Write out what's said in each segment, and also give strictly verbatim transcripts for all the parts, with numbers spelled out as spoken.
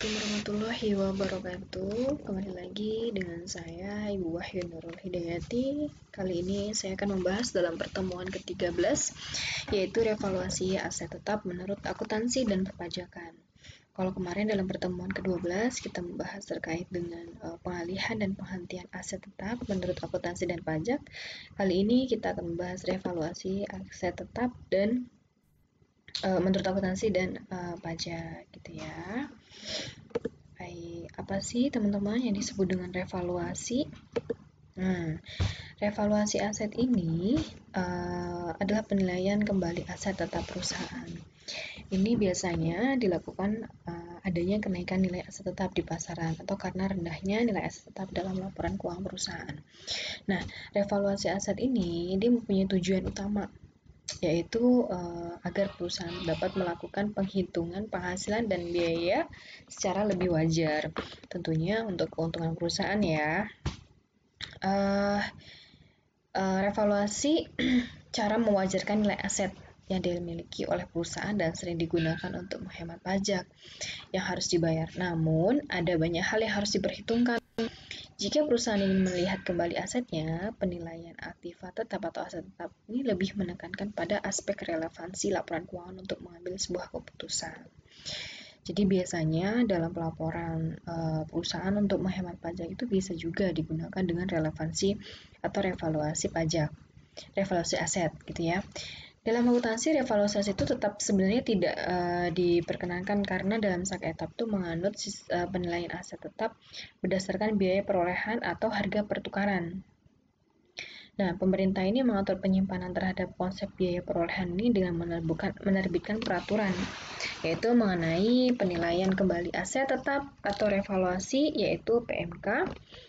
Assalamualaikum warahmatullahi wabarakatuh. Kembali lagi dengan saya Ibu Wahyu Nurul Hidayati. Kali ini saya akan membahas dalam pertemuan ke tiga belas, yaitu revaluasi aset tetap menurut akuntansi dan perpajakan. Kalau kemarin dalam pertemuan ke dua belas kita membahas terkait dengan uh, pengalihan dan penghentian aset tetap menurut akuntansi dan pajak. Kali ini kita akan membahas revaluasi aset tetap dan uh, menurut akuntansi dan uh, pajak gitu ya. Baik, apa sih teman-teman yang disebut dengan revaluasi? Nah, revaluasi aset ini uh, adalah penilaian kembali aset tetap perusahaan. Ini biasanya dilakukan uh, adanya kenaikan nilai aset tetap di pasaran atau karena rendahnya nilai aset tetap dalam laporan keuangan perusahaan. Nah, revaluasi aset ini dia mempunyai tujuan utama, yaitu uh, agar perusahaan dapat melakukan penghitungan penghasilan dan biaya secara lebih wajar, tentunya untuk keuntungan perusahaan ya. Uh, uh, revaluasi cara mewajarkan nilai aset yang dimiliki oleh perusahaan dan sering digunakan untuk menghemat pajak yang harus dibayar. Namun, ada banyak hal yang harus diperhitungkan. Jika perusahaan ingin melihat kembali asetnya, penilaian aktiva tetap atau aset tetap ini lebih menekankan pada aspek relevansi laporan keuangan untuk mengambil sebuah keputusan. Jadi biasanya dalam pelaporan uh, perusahaan untuk menghemat pajak itu bisa juga digunakan dengan relevansi atau revaluasi pajak, revaluasi aset gitu ya. Dalam akuntansi, revaluasi itu tetap sebenarnya tidak uh, diperkenankan karena dalam sengketa itu menganut uh, penilaian aset tetap berdasarkan biaya perolehan atau harga pertukaran. Nah, pemerintah ini mengatur penyimpanan terhadap konsep biaya perolehan ini dengan menerbitkan, menerbitkan peraturan, yaitu mengenai penilaian kembali aset tetap atau revaluasi, yaitu P M K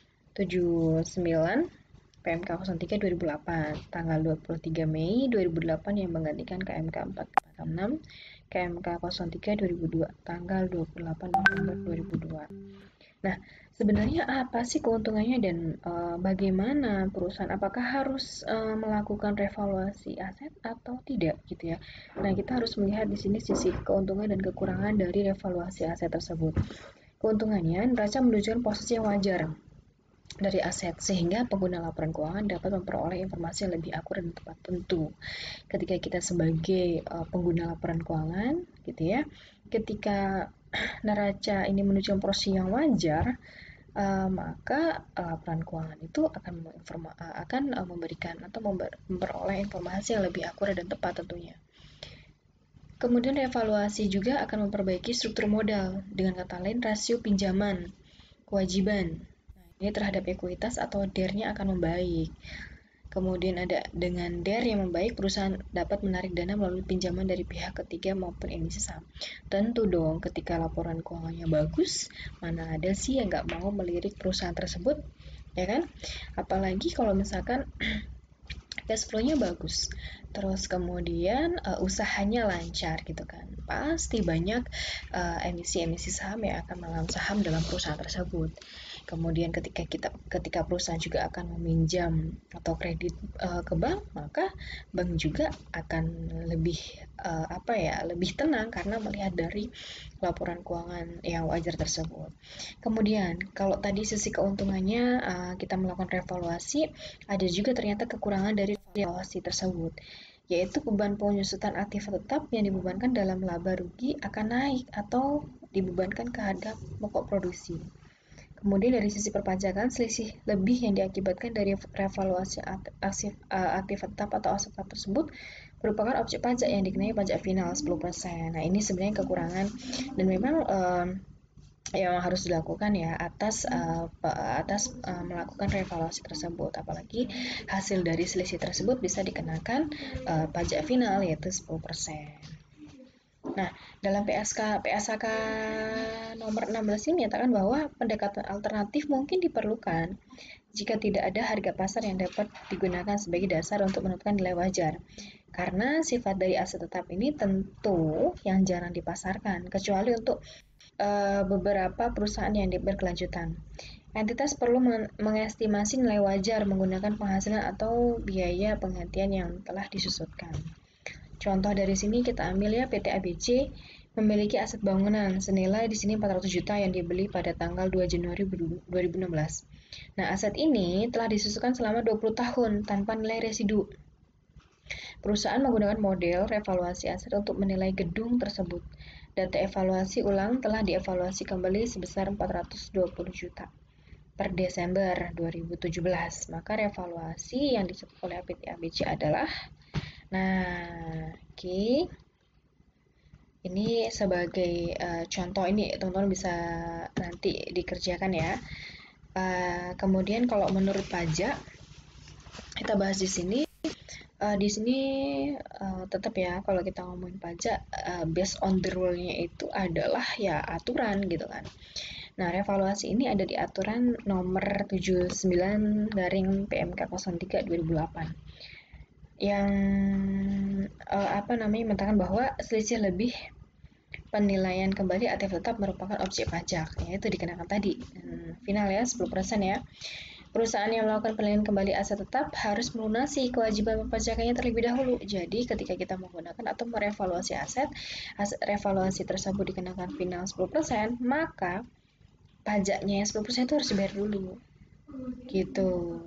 tujuh puluh sembilan P M K nol tiga dua ribu delapan tanggal dua puluh tiga Mei dua ribu delapan yang menggantikan K M K empat ratus enam puluh enam K M K nol tiga dua ribu dua tanggal dua puluh delapan November dua ribu dua. Nah, sebenarnya apa sih keuntungannya dan uh, bagaimana perusahaan apakah harus uh, melakukan revaluasi aset atau tidak gitu ya. Nah, kita harus melihat di sini sisi keuntungan dan kekurangan dari revaluasi aset tersebut. Keuntungannya, neraca menunjukkan posisi yang wajar dari aset sehingga pengguna laporan keuangan dapat memperoleh informasi yang lebih akurat dan tepat. Tentu ketika kita sebagai uh, pengguna laporan keuangan gitu ya, ketika neraca ini menunjukkan posisi yang wajar, uh, maka uh, laporan keuangan itu akan menginforma, uh, akan uh, memberikan atau member, memperoleh informasi yang lebih akurat dan tepat tentunya. Kemudian revaluasi juga akan memperbaiki struktur modal, dengan kata lain rasio pinjaman kewajiban ini terhadap ekuitas atau D E R-nya akan membaik. Kemudian ada dengan D E R yang membaik, perusahaan dapat menarik dana melalui pinjaman dari pihak ketiga maupun emisi saham. Tentu dong, ketika laporan keuangannya bagus, mana ada sih yang nggak mau melirik perusahaan tersebut, ya kan? Apalagi kalau misalkan cash flow-nya bagus, terus kemudian uh, usahanya lancar gitu kan, pasti banyak uh, emisi-emisi saham yang akan menanam saham dalam perusahaan tersebut. Kemudian ketika kita ketika perusahaan juga akan meminjam atau kredit uh, ke bank, maka bank juga akan lebih uh, apa ya lebih tenang karena melihat dari laporan keuangan yang wajar tersebut. Kemudian kalau tadi sisi keuntungannya uh, kita melakukan revaluasi, ada juga ternyata kekurangan dari revaluasi tersebut, yaitu beban penyusutan aktiva tetap yang dibebankan dalam laba rugi akan naik atau dibebankan ke harga pokok produksi. Kemudian dari sisi perpajakan, selisih lebih yang diakibatkan dari revaluasi aktif, aktif tetap atau aset tetap tersebut merupakan objek pajak yang dikenai pajak final sepuluh persen. Nah, ini sebenarnya kekurangan dan memang um, yang harus dilakukan ya atas uh, atas uh, melakukan revaluasi tersebut, apalagi hasil dari selisih tersebut bisa dikenakan uh, pajak final yaitu sepuluh persen. Nah, dalam P S K P S A K nomor enam belas ini menyatakan bahwa pendekatan alternatif mungkin diperlukan jika tidak ada harga pasar yang dapat digunakan sebagai dasar untuk menentukan nilai wajar. Karena sifat dari aset tetap ini tentu yang jarang dipasarkan, kecuali untuk uh, beberapa perusahaan yang berkelanjutan. Entitas perlu mengestimasi nilai wajar menggunakan penghasilan atau biaya penggantian yang telah disusutkan. Contoh dari sini kita ambil ya P T A B C memiliki aset bangunan senilai di sini empat ratus juta yang dibeli pada tanggal dua Januari dua ribu enam belas. Nah, aset ini telah disusukan selama dua puluh tahun tanpa nilai residu. Perusahaan menggunakan model revaluasi aset untuk menilai gedung tersebut. Data evaluasi ulang telah dievaluasi kembali sebesar empat ratus dua puluh juta per Desember dua ribu tujuh belas. Maka revaluasi yang disebut oleh P T A B C adalah, nah, oke. Okay. Ini sebagai uh, contoh, ini teman-teman bisa nanti dikerjakan ya. Uh, kemudian kalau menurut pajak, kita bahas di sini. Uh, di sini uh, tetap ya, kalau kita ngomongin pajak, uh, based on the rule-nya itu adalah ya aturan gitu kan. Nah, revaluasi ini ada di aturan nomor tujuh puluh sembilan garing P M K nol tiga dua ribu delapan. Yang uh, apa namanya mengatakan bahwa selisih lebih penilaian kembali aktif tetap merupakan objek pajak, yaitu dikenakan tadi. Hmm, final ya, sepuluh persen ya. Perusahaan yang melakukan penilaian kembali aset tetap harus melunasi kewajiban perpajakannya terlebih dahulu. Jadi, ketika kita menggunakan atau merevaluasi aset, aset revaluasi tersebut dikenakan final sepuluh persen, maka pajaknya yang sepuluh persen itu harus dibayar dulu. Gitu.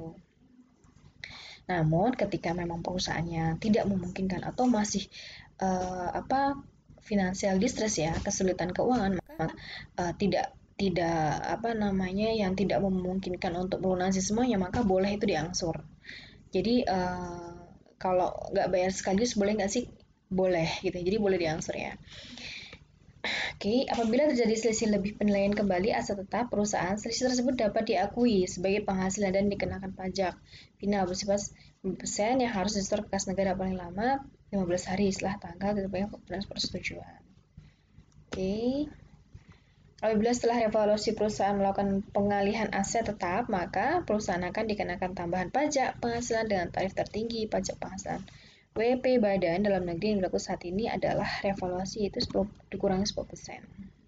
Namun, ketika memang perusahaannya tidak memungkinkan atau masih uh, apa financial distress ya, kesulitan keuangan, maka uh, tidak tidak apa namanya yang tidak memungkinkan untuk melunasi semuanya, maka boleh itu diangsur. Jadi uh, kalau nggak bayar sekaligus boleh nggak sih? Boleh gitu. Jadi boleh diangsur ya. Oke, apabila terjadi selisih lebih penilaian kembali aset tetap perusahaan, selisih tersebut dapat diakui sebagai penghasilan dan dikenakan pajak final bersifat lima puluh persen yang harus disetor ke kas negara paling lama lima belas hari setelah tanggal diterbitkan persetujuan. Oke. Apabila setelah revaluasi perusahaan melakukan pengalihan aset tetap, maka perusahaan akan dikenakan tambahan pajak penghasilan dengan tarif tertinggi pajak penghasilan. W P badan dalam negeri yang berlaku saat ini adalah revaluasi itu sepuluh, dikurangi sepuluh persen.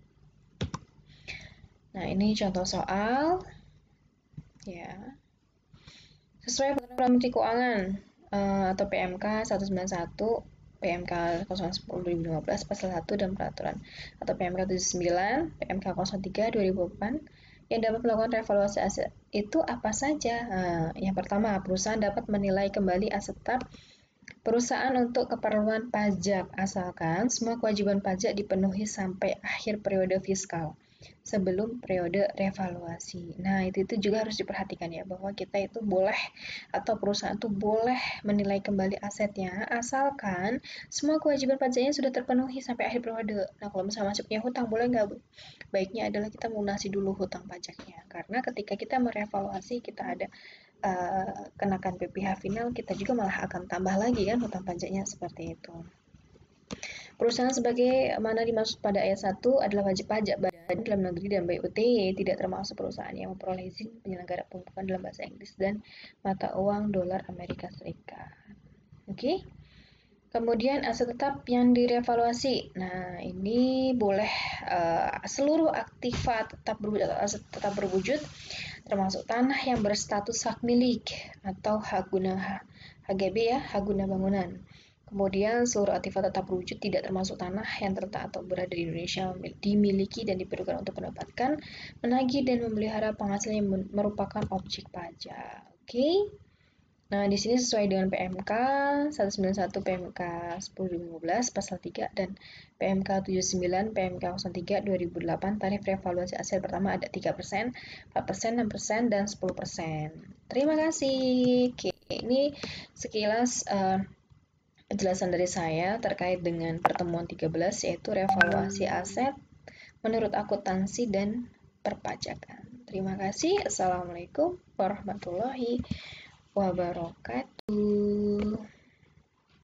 Nah, ini contoh soal ya. Sesuai peraturan Menteri Keuangan uh, atau P M K seratus sembilan puluh satu P M K nol sepuluh dua ribu lima belas pasal satu dan peraturan atau P M K tujuh puluh sembilan P M K nol tiga dua ribu delapan yang dapat melakukan revaluasi aset itu apa saja? Nah, yang pertama, perusahaan dapat menilai kembali aset tetap perusahaan untuk keperluan pajak asalkan semua kewajiban pajak dipenuhi sampai akhir periode fiskal sebelum periode revaluasi. Nah, itu itu juga harus diperhatikan ya, bahwa kita itu boleh atau perusahaan itu boleh menilai kembali asetnya asalkan semua kewajiban pajaknya sudah terpenuhi sampai akhir periode. Nah, kalau misalnya masih punya hutang, boleh nggak? Baiknya adalah kita melunasi dulu hutang pajaknya, karena ketika kita merevaluasi kita ada uh, kenakan P P H final, kita juga malah akan tambah lagi kan hutang pajaknya, seperti itu. Perusahaan sebagai mana dimaksud pada ayat satu adalah wajib pajak badan dalam negeri dan B U T, tidak termasuk perusahaan yang memperoleh izin penyelenggara pembukuan dalam bahasa Inggris dan mata uang dolar Amerika Serikat. Oke. Okay? Kemudian aset tetap yang direvaluasi. Nah, ini boleh uh, seluruh aktiva tetap berwujud, aset tetap berwujud termasuk tanah yang berstatus hak milik atau hak guna H G B ya, hak guna bangunan. Kemudian seluruh aktiva tetap berwujud tidak termasuk tanah yang terletak atau berada di Indonesia dimiliki dan diperlukan untuk mendapatkan, menagih dan memelihara penghasilan yang merupakan objek pajak. Oke. Okay? Nah, di sini sesuai dengan P M K seratus sembilan puluh satu, P M K sepuluh dua ribu lima belas pasal tiga dan P M K tujuh puluh sembilan, P M K nol tiga dua ribu delapan, tarif revaluasi aset pertama ada tiga persen, empat persen, enam persen, dan sepuluh persen. Terima kasih. Oke, ini sekilas uh, penjelasan dari saya terkait dengan pertemuan tiga belas, yaitu revaluasi aset menurut akuntansi dan perpajakan. Terima kasih. Assalamualaikum warahmatullahi wabarakatuh.